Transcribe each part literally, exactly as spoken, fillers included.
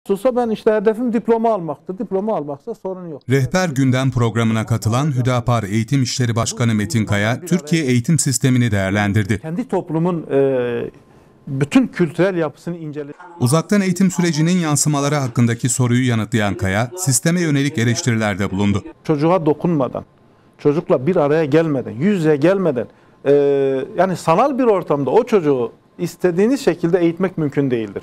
Olsa ben işte hedefim diploma almaktı. Diploma almaksa sorun yok. Rehber Gündem programına katılan Hüdapar Eğitim İşleri Başkanı Metin Kaya, Türkiye eğitim sistemini değerlendirdi. Kendi toplumun e, bütün kültürel yapısını inceledi. Uzaktan eğitim sürecinin yansımaları hakkındaki soruyu yanıtlayan Kaya, sisteme yönelik eleştirilerde bulundu. Çocuğa dokunmadan, çocukla bir araya gelmeden, yüz yüze gelmeden, e, yani sanal bir ortamda o çocuğu istediğiniz şekilde eğitmek mümkün değildir.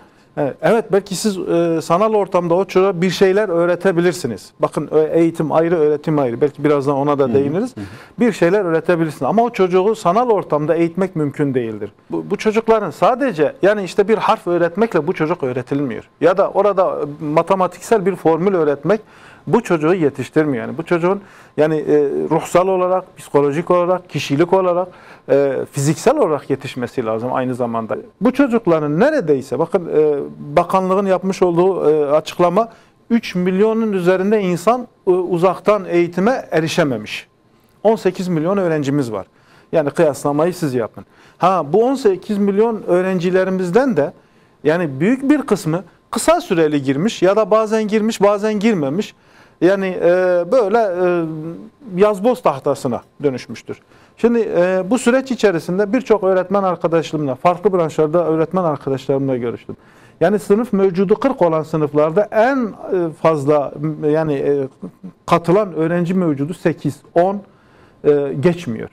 Evet, belki siz e, sanal ortamda o çocuğa bir şeyler öğretebilirsiniz. Bakın eğitim ayrı, öğretim ayrı. Belki birazdan ona da değiniriz. Hı hı. Bir şeyler öğretebilirsiniz. Ama o çocuğu sanal ortamda eğitmek mümkün değildir. Bu, bu çocukların sadece yani işte bir harf öğretmekle bu çocuk öğretilmiyor. Ya da orada matematiksel bir formül öğretmek bu çocuğu yetiştirmiyor. Yani bu çocuğun yani e, ruhsal olarak, psikolojik olarak, kişilik olarak, e, fiziksel olarak yetişmesi lazım aynı zamanda. Bu çocukların neredeyse bakın e, bakanlığın yapmış olduğu e, açıklama üç milyonun üzerinde insan e, uzaktan eğitime erişememiş. on sekiz milyon öğrencimiz var. Yani kıyaslamayı siz yapın. Ha bu on sekiz milyon öğrencilerimizden de yani büyük bir kısmı kısa süreli girmiş ya da bazen girmiş bazen girmemiş. Yani e, böyle e, yazboz tahtasına dönüşmüştür. Şimdi e, bu süreç içerisinde birçok öğretmen arkadaşlarımla, farklı branşlarda öğretmen arkadaşlarımla görüştüm. Yani sınıf mevcudu kırk olan sınıflarda en fazla yani e, katılan öğrenci mevcudu sekiz on e, geçmiyor.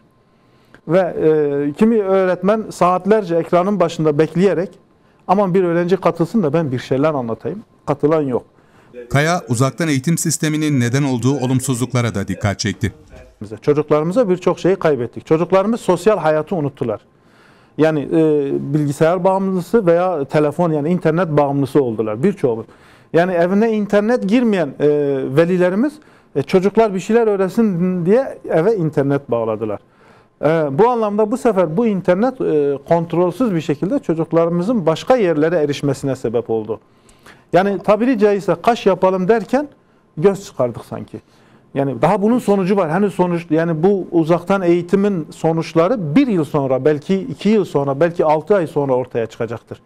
Ve e, kimi öğretmen saatlerce ekranın başında bekleyerek aman bir öğrenci katılsın da ben bir şeyler anlatayım. Katılan yok. Kaya, uzaktan eğitim sisteminin neden olduğu olumsuzluklara da dikkat çekti. Çocuklarımıza birçok şeyi kaybettik. Çocuklarımız sosyal hayatı unuttular. Yani e, bilgisayar bağımlısı veya telefon yani internet bağımlısı oldular birçoğu. Yani evine internet girmeyen e, velilerimiz e, çocuklar bir şeyler öğrensin diye eve internet bağladılar. E, bu anlamda bu sefer bu internet e, kontrolsüz bir şekilde çocuklarımızın başka yerlere erişmesine sebep oldu. Yani tabiri caizse kaş yapalım derken göz çıkardık sanki. Yani daha bunun sonucu var. Hani sonuç yani bu uzaktan eğitimin sonuçları bir yıl sonra, belki iki yıl sonra, belki altı ay sonra ortaya çıkacaktır.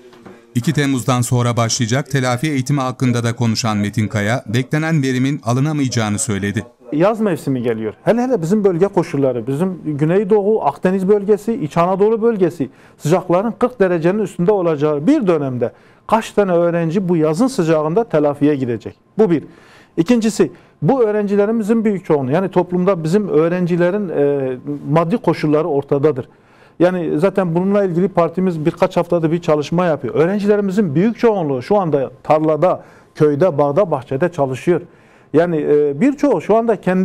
iki Temmuz'dan sonra başlayacak telafi eğitimi hakkında da konuşan Metin Kaya, beklenen verimin alınamayacağını söyledi. Yaz mevsimi geliyor. Hele hele bizim bölge koşulları, bizim Güneydoğu, Akdeniz bölgesi, İç Anadolu bölgesi sıcakların kırk derecenin üstünde olacağı bir dönemde kaç tane öğrenci bu yazın sıcağında telafiye gidecek? Bu bir. İkincisi, bu öğrencilerimizin büyük çoğunluğu, yani toplumda bizim öğrencilerin e, maddi koşulları ortadadır. Yani zaten bununla ilgili partimiz birkaç haftada bir çalışma yapıyor. Öğrencilerimizin büyük çoğunluğu şu anda tarlada, köyde, bağda, bahçede çalışıyor. Yani e, birçoğu şu anda kendi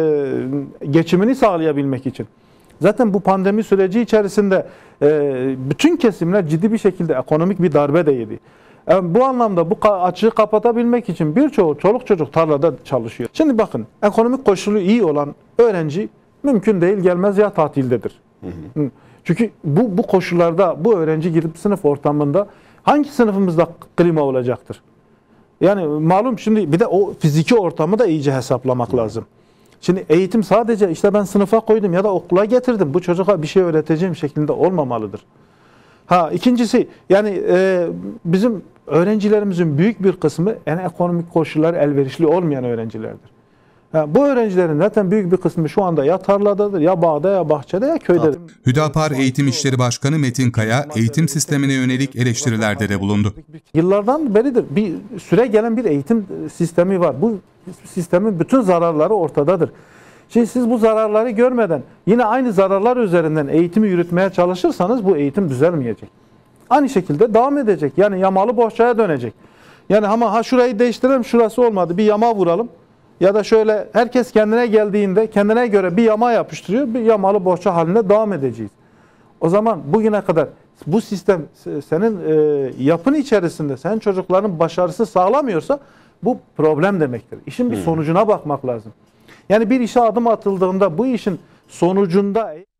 e, geçimini sağlayabilmek için. Zaten bu pandemi süreci içerisinde e, bütün kesimler ciddi bir şekilde ekonomik bir darbe de yedi. Yani bu anlamda bu açığı kapatabilmek için birçoğu çoluk çocuk tarlada çalışıyor. Şimdi bakın, ekonomik koşulu iyi olan öğrenci mümkün değil gelmez ya tatildedir. Hı hı. Çünkü bu, bu koşullarda bu öğrenci gidip sınıf ortamında hangi sınıfımızda klima olacaktır? Yani malum şimdi bir de o fiziki ortamı da iyice hesaplamak hı. lazım. Şimdi eğitim sadece işte ben sınıfa koydum ya da okula getirdim bu çocuğa bir şey öğreteceğim şeklinde olmamalıdır. Ha ikincisi yani e, bizim öğrencilerimizin büyük bir kısmı en ekonomik koşulları elverişli olmayan öğrencilerdir. Ha, bu öğrencilerin zaten büyük bir kısmı şu anda ya tarladadır, ya bağda, ya bahçede, ya köydedir. Hüdapar Eğitim İşleri Başkanı Metin Kaya, eğitim sistemine yönelik eleştirilerde de bulundu. Yıllardan beridir bir süre gelen bir eğitim sistemi var. Bu sistemin bütün zararları ortadadır. Şimdi siz bu zararları görmeden yine aynı zararlar üzerinden eğitimi yürütmeye çalışırsanız bu eğitim düzelmeyecek. Aynı şekilde devam edecek. Yani yamalı bohçaya dönecek. Yani ama ha şurayı değiştirelim, şurası olmadı, bir yama vuralım. Ya da şöyle herkes kendine geldiğinde kendine göre bir yama yapıştırıyor, bir yamalı bohça halinde devam edeceğiz. O zaman bugüne kadar bu sistem senin e, yapın içerisinde senin çocukların başarısı sağlamıyorsa bu problem demektir. İşin bir sonucuna bakmak lazım. Yani bir işe adım atıldığında bu işin sonucunda